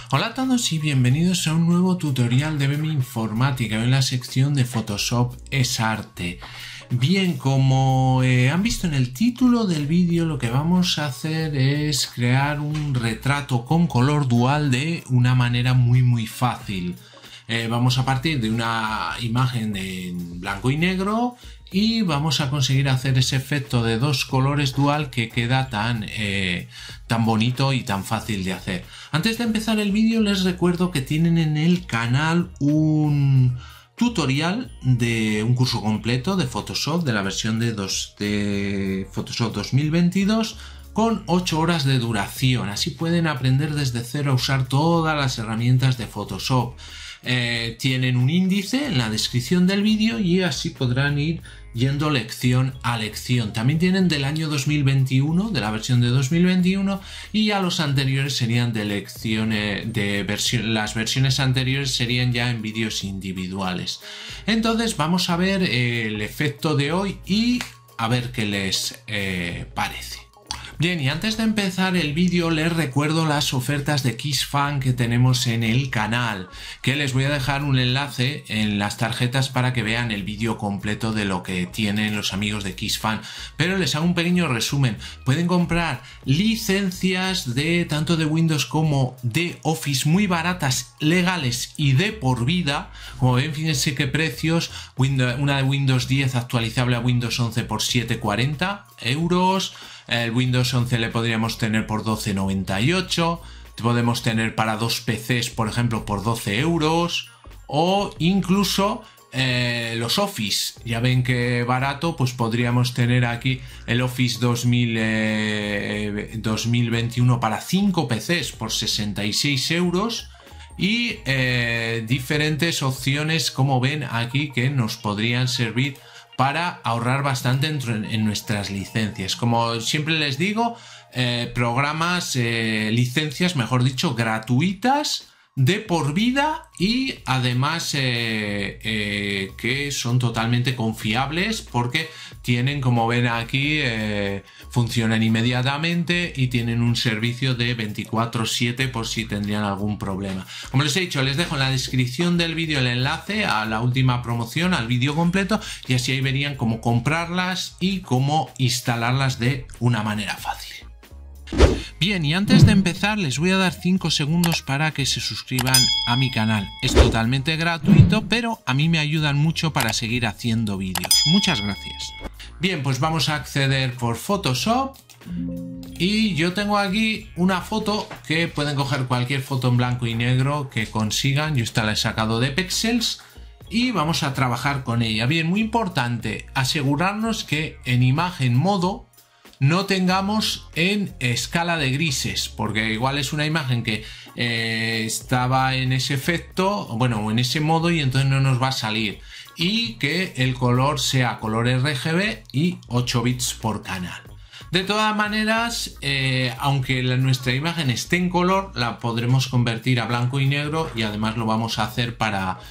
Hola a todos y bienvenidos a un nuevo tutorial de BEM Informática en la sección de Photoshop es arte. Bien, como han visto en el título del vídeo, lo que vamos a hacer es crear un retrato con color dual de una manera muy fácil. Vamos a partir de una imagen en blanco y negro y vamos a conseguir hacer ese efecto de dos colores dual que queda tan bonito y tan fácil de hacer. Antes de empezar el vídeo les recuerdo que tienen en el canal un tutorial de un curso completo de Photoshop, de la versión de Photoshop 2022 con 8 horas de duración. Así pueden aprender desde cero a usar todas las herramientas de Photoshop. Tienen un índice en la descripción del vídeo y así podrán ir yendo lección a lección. También tienen del año 2021, de la versión de 2021, y ya los anteriores serían de lecciones las versiones anteriores serían ya en vídeos individuales. Entonces vamos a ver el efecto de hoy y a ver qué les parece. Bien, y antes de empezar el vídeo les recuerdo las ofertas de KissFan que tenemos en el canal, que les voy a dejar un enlace en las tarjetas para que vean el vídeo completo de lo que tienen los amigos de KissFan. Pero les hago un pequeño resumen. Pueden comprar licencias de tanto de Windows como de Office muy baratas, legales y de por vida. Como ven, fíjense qué precios. Una de Windows 10 actualizable a Windows 11 por 7,40 €. El Windows 11 le podríamos tener por 12,98. Podemos tener para dos PCs, por ejemplo, por 12 €. O incluso los Office. Ya ven que barato, pues podríamos tener aquí el Office 2021 para 5 PCs por 66 €. Y diferentes opciones, como ven aquí, que nos podrían servir para ahorrar bastante en nuestras licencias. Como siempre les digo, licencias, mejor dicho, gratuitas, de por vida y además que son totalmente confiables porque tienen, como ven aquí, funcionan inmediatamente y tienen un servicio de 24/7 por si tendrían algún problema. Como les he dicho, les dejo en la descripción del vídeo el enlace a la última promoción, al vídeo completo, y así ahí verían cómo comprarlas y cómo instalarlas de una manera fácil. Bien, y antes de empezar les voy a dar 5 segundos para que se suscriban a mi canal. Es totalmente gratuito, pero a mí me ayudan mucho para seguir haciendo vídeos. Muchas gracias. Bien, pues vamos a acceder por Photoshop y yo tengo aquí una foto que pueden coger cualquier foto en blanco y negro que consigan. Yo esta la he sacado de Pexels y vamos a trabajar con ella. Bien, muy importante, asegurarnos que en imagen modo no tengamos en escala de grises, porque igual es una imagen que estaba en ese efecto, bueno, en ese modo, y entonces no nos va a salir. Y que el color sea color RGB y 8 bits por canal. De todas maneras, aunque nuestra imagen esté en color, la podremos convertir a blanco y negro, y además lo vamos a hacer para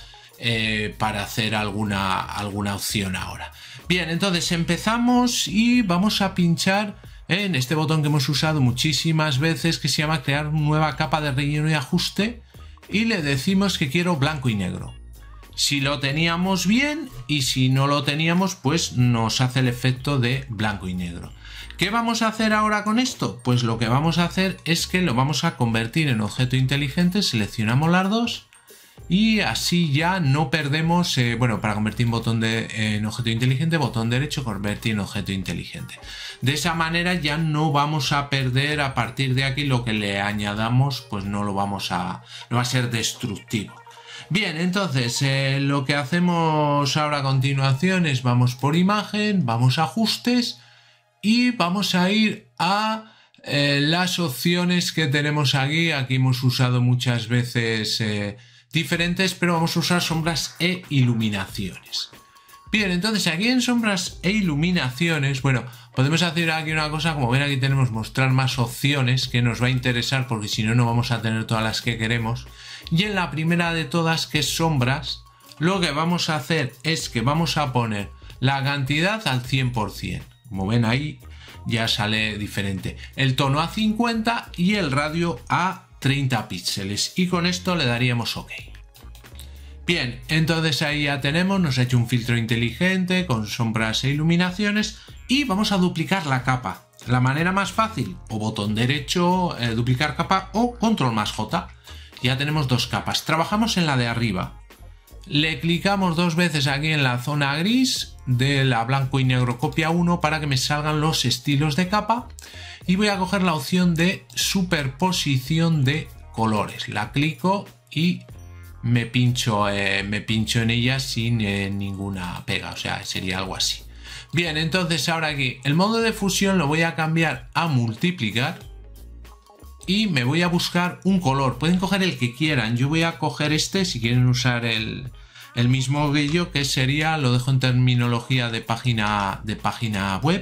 hacer alguna opción ahora. Bien, entonces empezamos y vamos a pinchar en este botón que hemos usado muchísimas veces, que se llama crear nueva capa de relleno y ajuste, y le decimos que quiero blanco y negro. Si lo teníamos bien, y si no lo teníamos, pues nos hace el efecto de blanco y negro. ¿Qué vamos a hacer ahora con esto? Pues lo que vamos a hacer es que lo vamos a convertir en objeto inteligente. Seleccionamos las dos y así ya no perdemos, para convertir en objeto inteligente, botón derecho, convertir en objeto inteligente. De esa manera ya no vamos a perder a partir de aquí lo que le añadamos, pues no va a ser destructivo. Bien, entonces lo que hacemos ahora a continuación es vamos por imagen, vamos a ajustes y vamos a ir a las opciones que tenemos aquí. Aquí hemos usado muchas veces diferentes, pero vamos a usar sombras e iluminaciones. Bien, entonces aquí en sombras e iluminaciones, podemos hacer aquí una cosa. Como ven, aquí tenemos mostrar más opciones, que nos va a interesar porque si no, no vamos a tener todas las que queremos. Y en la primera de todas, que es sombras, lo que vamos a hacer es que vamos a poner la cantidad al 100%. Como ven ahí, ya sale diferente. El tono a 50 y el radio a 30 píxeles y con esto le daríamos OK. Bien, entonces ahí ya tenemos, nos ha hecho un filtro inteligente con sombras e iluminaciones y vamos a duplicar la capa. La manera más fácil, o botón derecho, duplicar capa o control más J. Ya tenemos dos capas. Trabajamos en la de arriba. Le clicamos dos veces aquí en la zona gris de la blanco y negro copia 1 para que me salgan los estilos de capa y voy a coger la opción de superposición de colores. La clico y me pincho en ella sin ninguna pega, o sea, sería algo así. Bien, entonces ahora aquí el modo de fusión lo voy a cambiar a multiplicar y me voy a buscar un color. Pueden coger el que quieran, yo voy a coger este si quieren usar el mismo que yo, que sería, lo dejo en terminología de página web,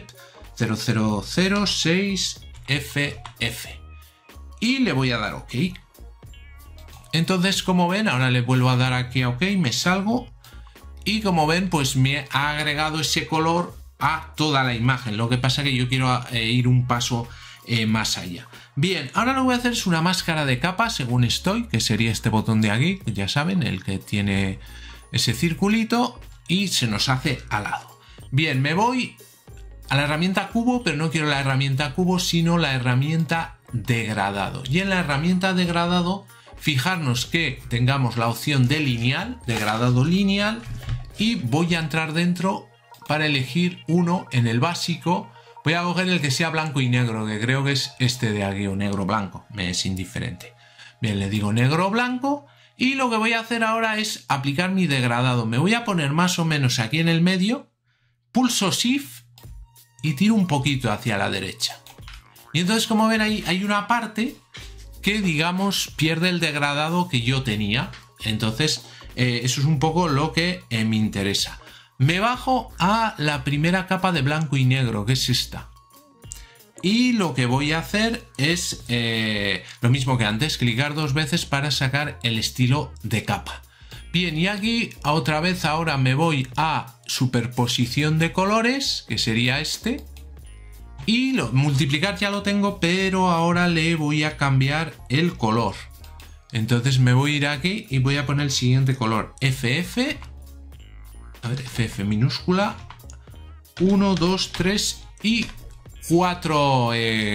0006FF y le voy a dar OK. Entonces, como ven, ahora le vuelvo a dar aquí a OK, me salgo y como ven, pues me ha agregado ese color a toda la imagen. Lo que pasa es que yo quiero ir un paso más allá. Bien, ahora lo que voy a hacer es una máscara de capa según estoy, que sería este botón de aquí, ya saben, el que tiene ese circulito y se nos hace al lado. Bien, me voy a la herramienta cubo, pero no quiero la herramienta cubo, sino la herramienta degradado. Y en la herramienta degradado, fijarnos que tengamos la opción de lineal, degradado lineal, y voy a entrar dentro para elegir uno en el básico. Voy a coger el que sea blanco y negro, que creo que es este de aquí, o negro blanco, me es indiferente. Bien, le digo negro blanco y lo que voy a hacer ahora es aplicar mi degradado. Me voy a poner más o menos aquí en el medio, pulso Shift y tiro un poquito hacia la derecha. Y entonces, como ven ahí, hay una parte que, digamos, pierde el degradado que yo tenía. Entonces, eso es un poco lo que me interesa. Me bajo a la primera capa de blanco y negro, que es esta. Y lo que voy a hacer es lo mismo que antes, clicar dos veces para sacar el estilo de capa. Bien, y aquí otra vez ahora me voy a superposición de colores, que sería este. Y multiplicar ya lo tengo, pero ahora le voy a cambiar el color. Entonces me voy a ir aquí y voy a poner el siguiente color. FF. A ver, FF minúscula. 1, 2, 3 y 4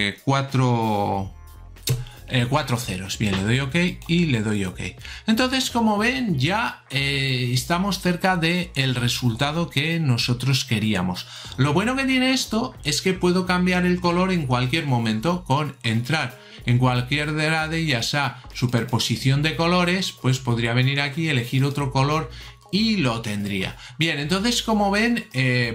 ceros. Bien, le doy OK y le doy OK. Entonces, como ven, ya estamos cerca del resultado que nosotros queríamos. Lo bueno que tiene esto es que puedo cambiar el color en cualquier momento con entrar en cualquier de las de ellas a superposición de colores, pues podría venir aquí, elegir otro color y lo tendría. Bien, entonces como ven,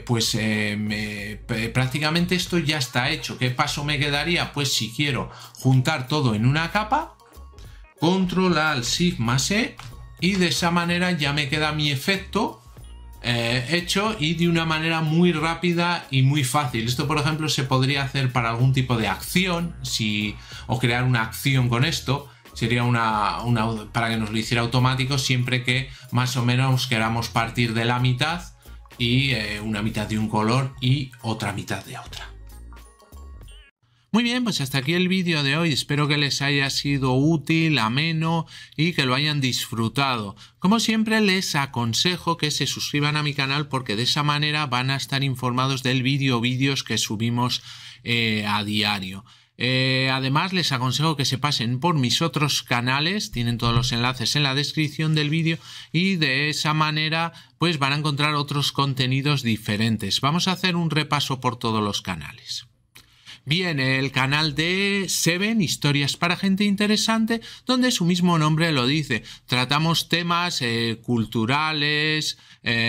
prácticamente esto ya está hecho. ¿Qué paso me quedaría? Pues si quiero juntar todo en una capa, Control Alt Shift más E y de esa manera ya me queda mi efecto hecho y de una manera muy rápida y muy fácil. Esto, por ejemplo, se podría hacer para algún tipo de acción o crear una acción con esto. Sería para que nos lo hiciera automático siempre que más o menos queramos partir de la mitad y una mitad de un color y otra mitad de otra. Muy bien, pues hasta aquí el vídeo de hoy. Espero que les haya sido útil, ameno y que lo hayan disfrutado. Como siempre, les aconsejo que se suscriban a mi canal porque de esa manera van a estar informados del vídeos que subimos a diario. Además, les aconsejo que se pasen por mis otros canales, tienen todos los enlaces en la descripción del vídeo y de esa manera pues van a encontrar otros contenidos diferentes. Vamos a hacer un repaso por todos los canales. Bien, el canal de Seven, historias para gente interesante, donde su mismo nombre lo dice. Tratamos temas culturales,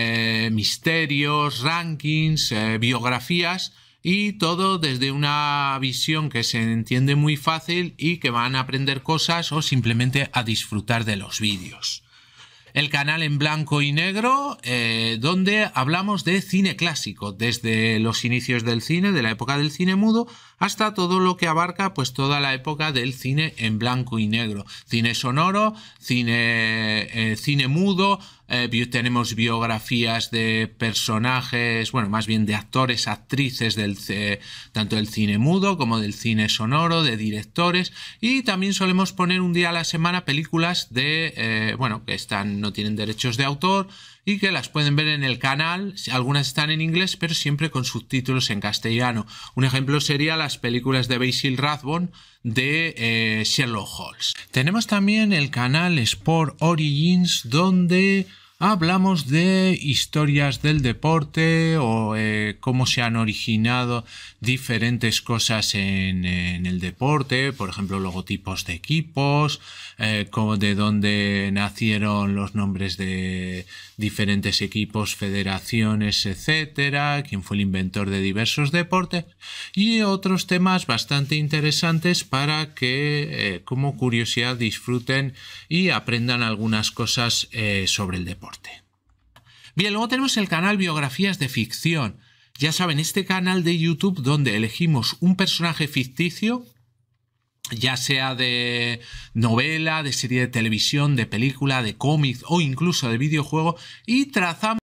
misterios, rankings, biografías y todo desde una visión que se entiende muy fácil y que van a aprender cosas o simplemente a disfrutar de los vídeos. El canal en blanco y negro, donde hablamos de cine clásico, desde los inicios del cine, de la época del cine mudo, hasta todo lo que abarca pues toda la época del cine en blanco y negro. Cine sonoro, cine mudo, tenemos biografías de personajes, bueno, más bien de actores, actrices tanto del cine mudo como del cine sonoro, de directores, y también solemos poner un día a la semana películas que no tienen derechos de autor y que las pueden ver en el canal. Algunas están en inglés, pero siempre con subtítulos en castellano. Un ejemplo sería las películas de Basil Rathbone de Sherlock Holmes. Tenemos también el canal Sport Origins, donde hablamos de historias del deporte o cómo se han originado diferentes cosas en el deporte, por ejemplo, logotipos de equipos, de dónde nacieron los nombres de diferentes equipos, federaciones, etcétera, quién fue el inventor de diversos deportes y otros temas bastante interesantes para que, como curiosidad, disfruten y aprendan algunas cosas sobre el deporte. Bien, luego tenemos el canal Biografías de Ficción. Ya saben, este canal de YouTube donde elegimos un personaje ficticio, ya sea de novela, de serie de televisión, de película, de cómic o incluso de videojuego, y trazamos